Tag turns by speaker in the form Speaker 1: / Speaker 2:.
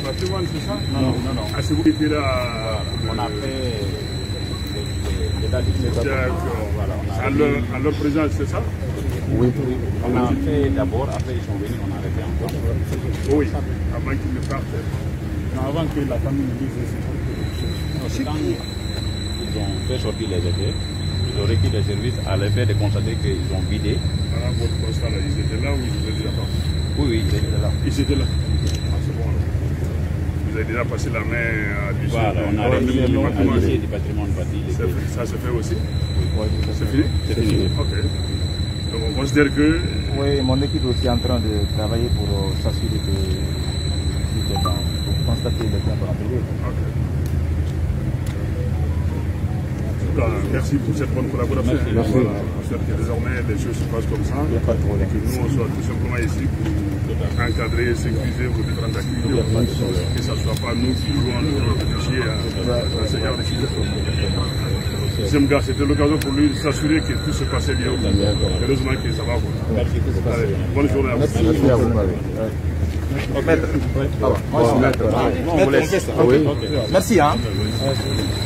Speaker 1: patrimoine, c'est ça?
Speaker 2: Non.
Speaker 1: Ah, c'est vous qui étiez là.
Speaker 2: On a fait l'état du
Speaker 1: D'accord.
Speaker 2: Voilà,
Speaker 1: à leur présence, c'est ça?
Speaker 2: Oui. On a fait d'abord, après ils sont venus, on a arrêté encore.
Speaker 1: Oui, avant qu'ils ne partent.
Speaker 2: Non, avant que la famille ne dise c'est quand ils ont fait sortir les effets, ils ont requis les services à l'effet de constater qu'ils ont vidé.
Speaker 1: Voilà, votre constat là, ils étaient là ou ils étaient déjà partis?
Speaker 2: Oui, ils étaient là.
Speaker 1: Ils étaient là. Ah, c'est bon. Vous avez déjà passé la main à du
Speaker 2: Voilà, on a remis à l'huissier du patrimoine bâti.
Speaker 1: Ça se fait aussi?
Speaker 2: Oui,
Speaker 1: c'est fini?
Speaker 2: C'est fini.
Speaker 1: Ok. Donc on considère que...
Speaker 3: Oui, mon équipe est aussi en train de travailler pour s'assurer que pour constater les biens dans la télé.
Speaker 1: Ok. Merci pour cette bonne collaboration.
Speaker 2: Merci.
Speaker 1: Voilà. J'espère que désormais les choses se passent comme ça.
Speaker 3: Il n'y a pas de problème.
Speaker 1: Que nous on soit tout simplement ici pour encadrer et sécuriser vos différentes activités. Que ce ne soit pas nous qui jouons le rôle de fichier à ce genre de choses. Deuxième gars, c'était l'occasion pour lui de s'assurer que tout se passait bien. Heureusement que ça va.
Speaker 2: Merci.
Speaker 1: Allez, bonne journée à vous.
Speaker 3: Merci à vous. Maître. Moi, je suis maître. Merci.